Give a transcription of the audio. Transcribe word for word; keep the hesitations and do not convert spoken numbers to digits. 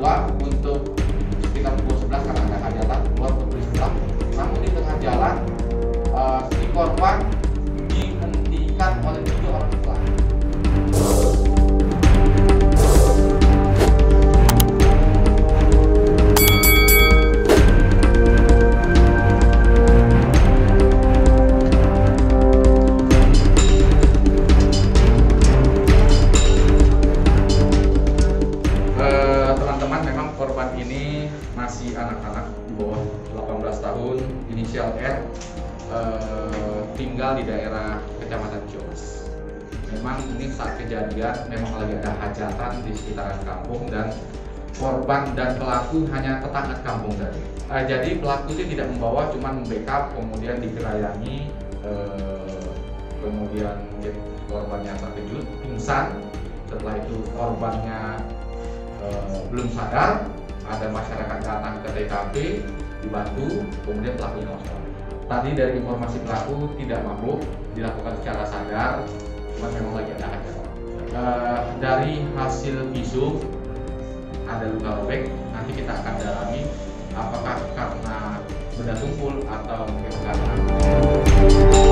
dua untuk sekitar pukul sebelas kan ada hajatan keluar ke sebelah. Namun di tengah jalan uh, si korban dihentikan oleh tiga orang pelaku. Korban ini masih anak-anak di bawah delapan belas tahun, inisial R, eh, tinggal di daerah Kecamatan Ciamis. Memang ini saat kejadian memang lagi ada hajatan di sekitaran kampung dan korban dan pelaku hanya tetangga kampung tadi. Eh, jadi pelaku itu tidak membawa, cuma membackup, kemudian dikerayangi, eh, kemudian korbannya terkejut, pingsan. Setelah itu korbannya Uh, belum sadar, ada masyarakat datang ke T K P, dibantu, kemudian pelakunya langsung. Tadi dari informasi pelaku tidak mabuk, dilakukan secara sadar, cuma memang lagi ada hajatan. Uh, dari hasil visum ada luka robek, nanti kita akan dalami apakah karena benda tumpul atau mungkin karena